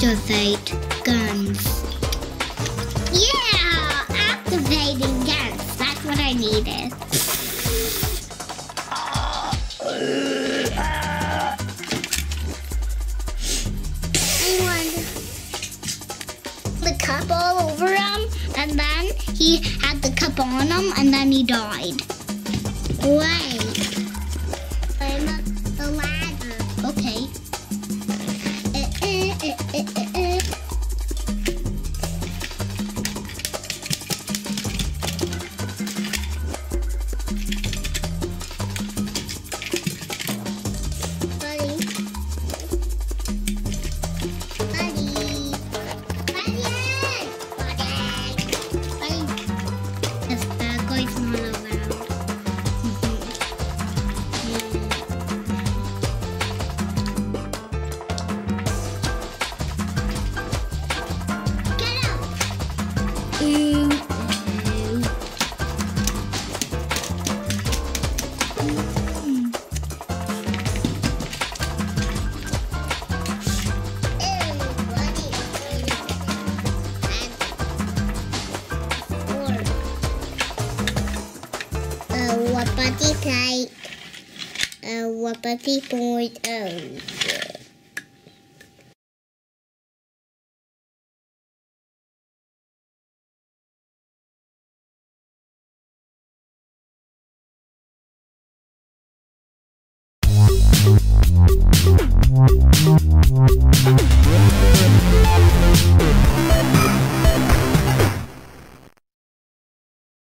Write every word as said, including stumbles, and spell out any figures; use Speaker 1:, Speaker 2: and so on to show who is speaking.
Speaker 1: activate guns. Yeah, activating guns. That's what I needed. I want the cup all over him, and then he had the cup on him, and then he died. Wait. I'm up the ladder. Okay. Uh, uh, uh, uh, uh, uh. Buddy. Buddy. Buddy. Buddy. Buddy. This bad guy's not around. What party type? Uh, what party point? Oh.